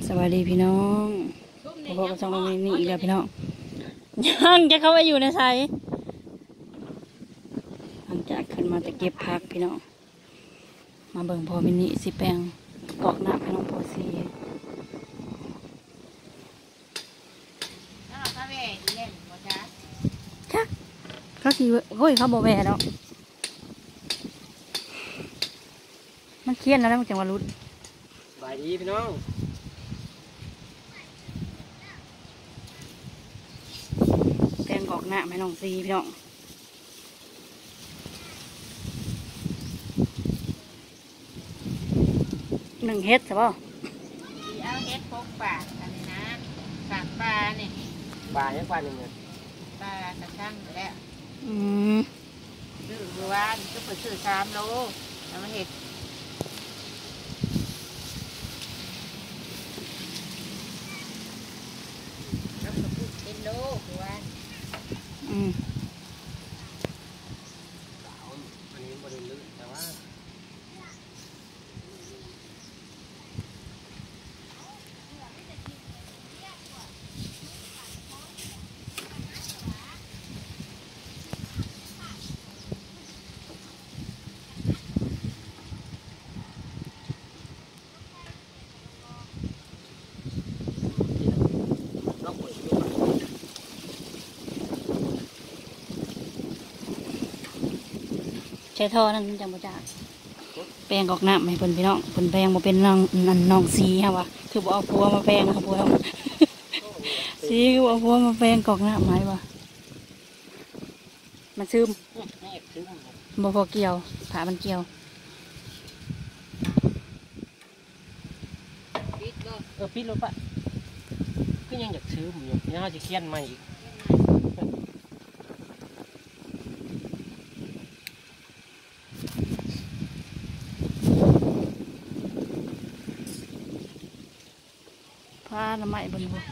สวัสดีพี่น้องพบกับช่องนี้อีกแล้วพี่น้องยังจะเข้าไปอยู่ในไซหลังจากขึ้นมาจะเก็บผักพี่น้องมาเบิ่งพอมินิสิแปลงกอกน้ำพี่น้องพอซีค่ะเขาขี่เฮ้ยเขาโบแวแล้วมันเครียดแล้วนะมันจังหวะรุดสบายดีพี่น้องแปลงกอกน้ำให้น้องซีพี่น้องหนึ่งเฮ็ดใช่ป่ะเอาเฮ็ดพกปากอันนี้นะปากปลาเนี่ยปลายังปลาหนึ่งเนี่ยปลากระช่างอยู่แล้วมซื้อว่าก็เปิดซื้อ3 โลแล้วมาเฮ็ดแล้วก็พูดเป็นโลคือว่าอันนี้บริลึกแต่ว่าใช้ท่อนั่นจังบ่จ้าแปลงกอกน้ำให้เพิ่นพี่น้องเพิ่นแปลงมาเป็นน้องสีฮะวะคือบ่เอาพัวมาแปลงครับพัวสีคือบ่เอาพัวมาแปลงกอกน้ำไหมวะมันซึมบ่พอเกี่ยวผ่ามันเกี่ยวปิดรถปะก็ยังอยากซื้ออยู่ยังจะเคี่ยนใหม่อีกผ้าละไม้บนหัว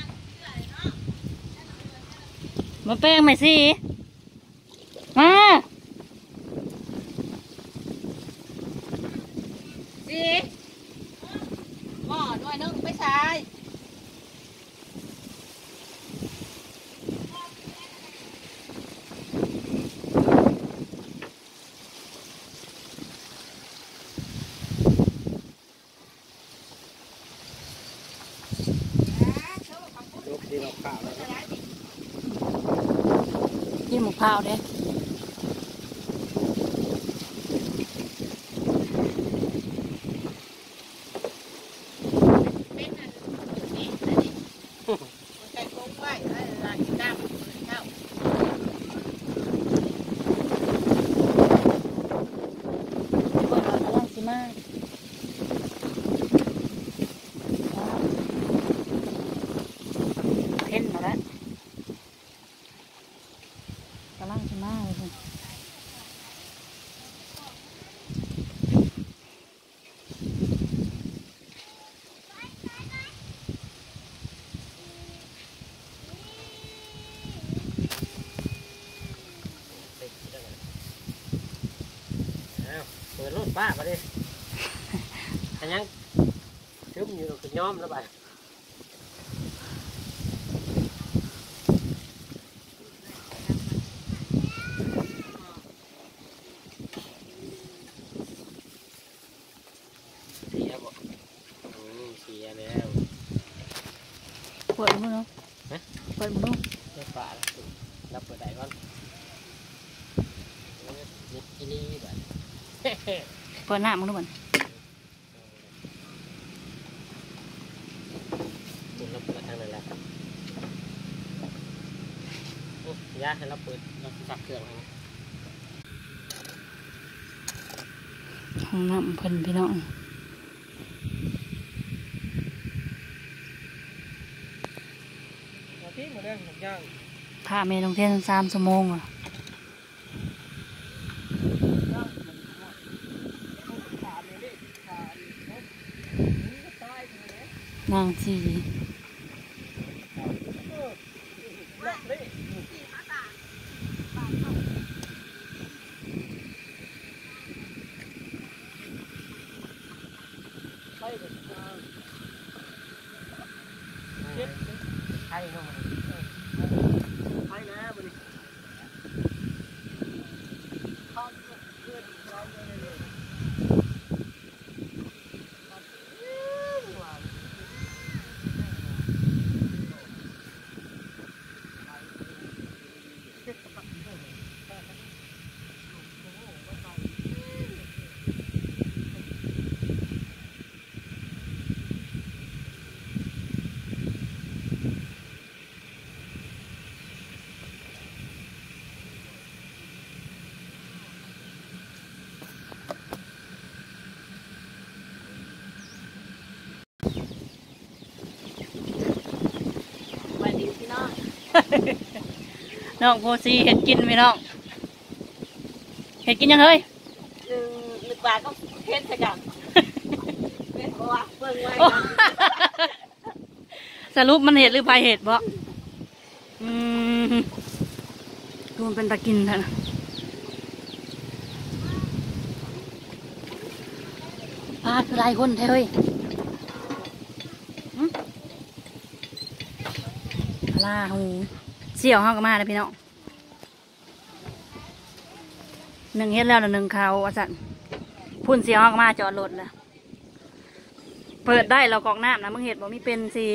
มาแป้งใหม่สิมาสิหม้อด้วยนึงไม่ใช่กินหมูข้าวเด้เพ่นมาแล้วกำลังจะมาเลยคุณเปิดรถป้ามาดิอันยังซึมอยู่คือย้อมแล้วไปเสียบ่เสียแล้วเปิดมั้งเนาะเปิดมั้งรถป้าแล้วเปิดได้ก่อนนี่นี่แบบเปิดหน้ามั้งทุกคนบุญเราเปิดทางไหนแล้วยาให้เราเปิดเราสับเครื่องห้องน้ำเพิ่นพี่น้องถ้าเมลงเทียน3 ชั่วโมงอ่ะนางสีเนาะไฟนะบริน้องโพซีเห็ดกินไหมน้องเห็ดกินยังเฮ้ยนึกว่าก็เพชรสักอย่างเป็นเพราะว่าเบิ่งไว้สรุปมันเห็ดหรือพายเห็ดบ่ดูมันเป็นตะกินเถอะนะพาคือหลายคนแท้เฮ้ยพลาหูเสี่ยวห้องก็มาเลยพี่น้องหนึ่งเฮ็ดแล้วหนึ่งเขาอาจารย์พุ่นเสี่ยวห้องก็มาจอดรถแล้วเปิดได้เรากอกน้ำนะมึงเห็ดบอกมีเป็นสิ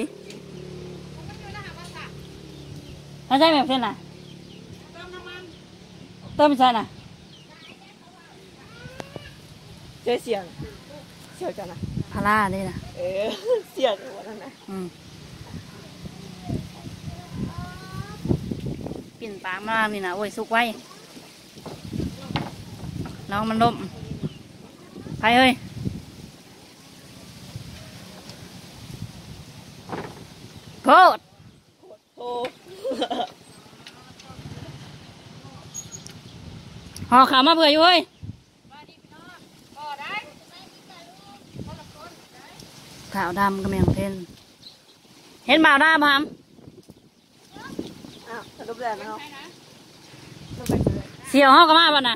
ไม่ใช่แบบเช่นน่ะเติมไม่ใช่น่ะเจอเสียงกันนะพาร่าเลยนะเสียงหัวนั่นนะปิ่นปากมานี่นะโอ้ยสุกไว้น้องมันล้มไปเฮ้ยโคตรโอ้ห่อขาวมาเผื่ออยู่เฮ้ยขาวดำก็แมงเทนเห็นบ่าวดำพามอ้าวสรุปแล้วเนาะเสี่ยวห้องก็มาบ่น่ะ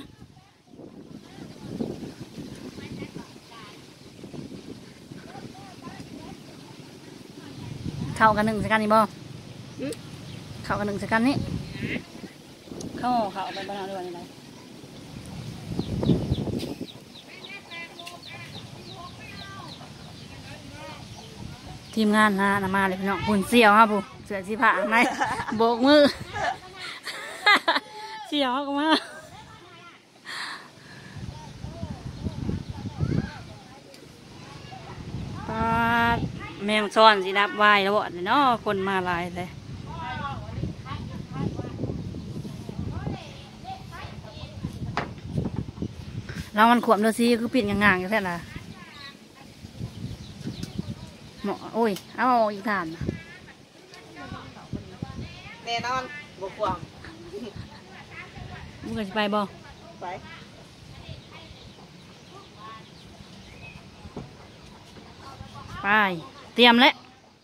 เข้ากันหนึ่งสกันนี่บ่เข้ากันหนึ่งสกันนี่เข้าไปบ้านเราด้วยอะไรทีมงานนะมาเลยพี่น้องปุ่นเสี่ยวครับผู้เสือสีผ้าไหมโบกมือ เสี่ยวก็มาปาดแมงซ้อนสินับไหวแล้วบ่เนาะคนมาหลายเลยเรามันขวมเดือซีคือปิดง่างๆอยู่แค่น่ะหมอโอ้ยเอาอีกฐานแน่นอนบวกความมึงก็จะไปบ่ไปไปเตรียมแล้ว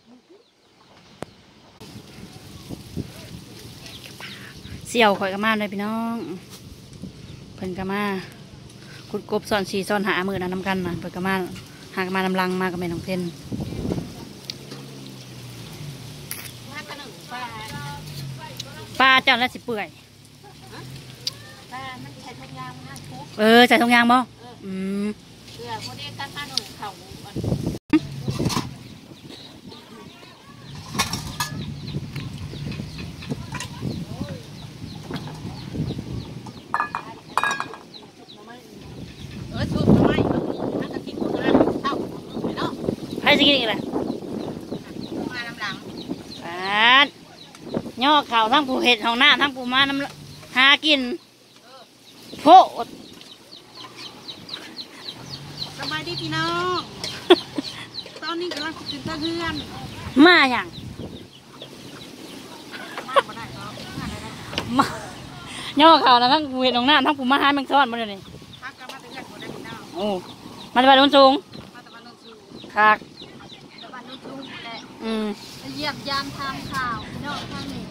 เสี่ยวข่อยก็มาเลยพี่น้องเพิ่นก็มาขุดกบซ่อน4ซ่อน5มือนะนำกันนะเพิ่นก็มาหากมานำลังมากับแม่น้องเทนปลาเจ้าแล้วสิเปื่อยมันใช้ทุกอย่างนะทุกใส่ถุงยางบ่เพื่อคนนี้การบ้านของเขาชุบทำไมมันจะกินคนละเท่าเนาะให้สิกินอีกแหละมาลำหลังย่อเข่าทั้งผู้เห็ดของหน้าทั้งผู้มาน้ำหากินโพดสบายดีพี่น้องตอนนี้กำลังกินตะเฮือนมาอย่างมาบ่ได้ก็มาได้มาย่อเข่าแล้วทั้งผู้เห็ดของหน้าทั้งผู้มาหาแมงซ้อนมาเลยนี่พักกันมาตะเฮือนบ่ได้พี่น้องโอ้มาตะวันโดนสูงมาตะวันนนสูงคักตะวันนนสูงแหละ Ừ. เยียบยามทำข่าวเนาะทางนี้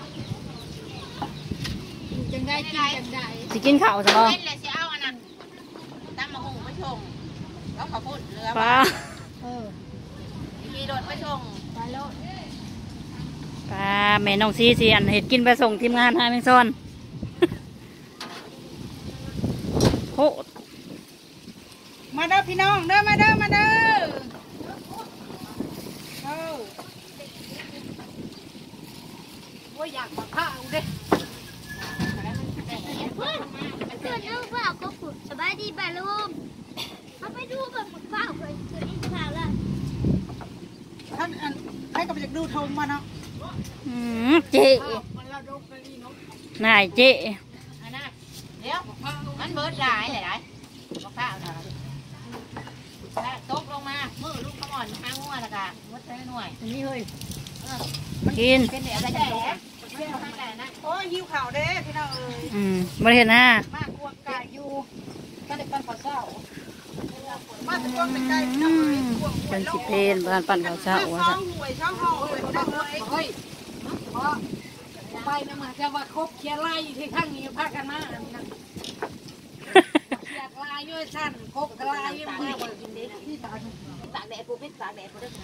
จังได้กินจังได้สิกินข้าวใช่ปะเล่นเลยสิเอาอันนั้นตั้งมาหุงไปชงแล้วขอพูดเรือป้าขี่รถไปชงไปรถปลาแม่น้องซีสิอันเห็ดกินไปส่งทีมงานหาแมงซ่อนโคตรมาเด้อพี่น้องเด้อมาเด้อมาเด้อโอ้ยอยากมาข้าวเด้เกิดเรื่องว่าก็ฝึกสบายดีป่ะลูกเขาไปดูแบบหมดเปล่าเคยเกิดอีกข่าวแล้วท่านให้กับอยากดูทงมาเนาะเจ๊นายเจ๊อันนั้นเดี๋ยวมันเบิดหลายหลายมาข้าวเนาะตกลงมามือลูกขมอนห้างงัวละกะมดใช้หน่วยนี่เฮ้ยกินเป็นอะไรกันแหละโอ้ยหิวข่าวเด้พี่น้องเอ้ยบริเห็นหน้ามากกว่ากายอยู่ก็ได้ปั้นข้าวเช้ามาถึงกวางเป็นไก่พี่น้องเอ้ยเป็นสิเพนบ้านปั่นข้าวเช้าว่าช่อซะงหวยช่องห้องเลยพี่น้องเอ้ยไปนะมาจะว่าครบเคียร์ไล่ที่ข้างนี้พากันมาอันนั้นเคียร์ไล่ด้วยสั้นครบไล่มาวันกินเด็กที่ตากแดดปูเป็นตากแดดปูเด้อ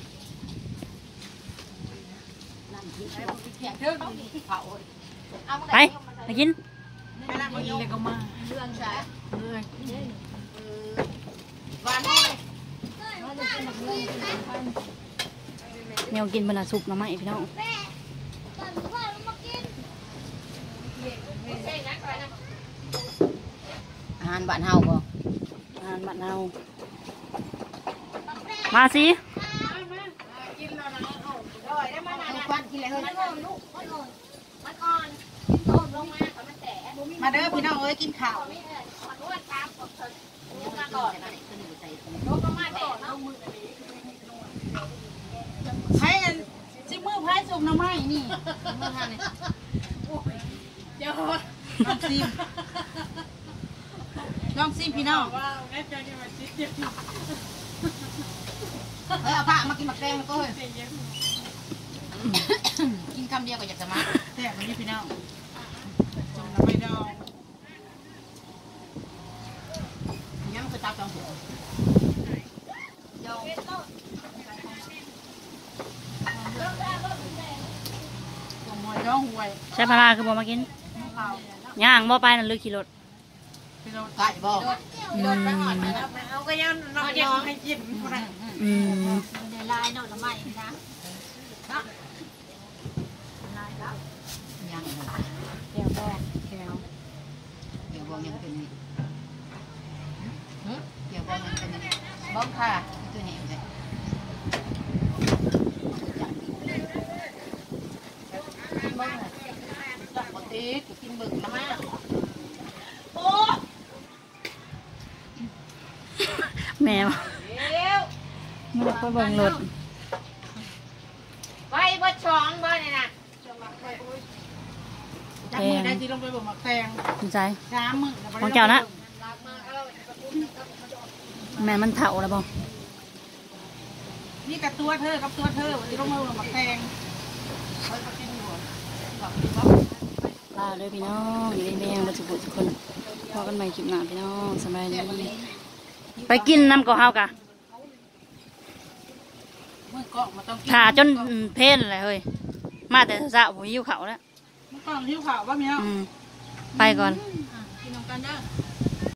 นั่นที่เคียร์เด้อที่เผาไปไปกินไปนั่งบนยกเลยก็มาเรื่องใช่วันนี้แนวกินบรรดาสุกหน่อไม้พี่น้องแม่ตอนพ่อลงมากินอาหารบ้านเฮาบ่อาหารบ้านเรามาสิควันกินอะไรเฮ้ยมาเด้อพี่น้องเอ้ยกินข้าวไผ่อันจิ้มมือไผ่สุกน้ำไม้นี่มือทานนี่ลองซิมลองซิมพี่น้องเฮ้ยเอาผ้ามากินหมักแตงแล้วก็เฮ้ยกินคำเดียวก็อยากจะมาแซ่บมันนี่พี่น้องจมน้ำไม่ดองยังคือตาจองหัวหวยร้องหวยใช้พาราคือบ่มากินย่างบ่ไปนั่นลึกขี่รถไก่บอกเอาก็ยังนอนยังให้กินอืมเดี๋ยวลายหน่อละไม้นะยังเดี๋ยวบอกแถวเดี๋ยวบอกยังเป็นนี่เดี๋ยวบอกยังเป็นนี่บ้องค่ะตัวแหงเลยกินบ้างจับปกติกินบึกละมากแมวแม่ก็เบิ่งรถไปบ่ช้องบ่เนี่ยนะจับมือได้ที่ลงไปบ่หมักแตงสนใจ 3 มื้อของเจ้านะแม่มันเถาแล้วบ่นี่กับตัวเธอกับตัวเธอที่ลงมาบ่หมักแตงเฮ้ยกินอยู่ลาเลยพี่น้องอยู่ในแมงมาสุบุทุกคนพอกันใหม่คลิปหน้าพี่น้องสบายดีไปกินน้ำก็เฮากะมือก็มาต้องกินถ่าจนเพลนเลยเฮ้ยมาแต่สาวๆผมหิวเขาวแล้วมือก็หิวข้าวบ่มีเนาะไปก่อนกินนำกันเด้อ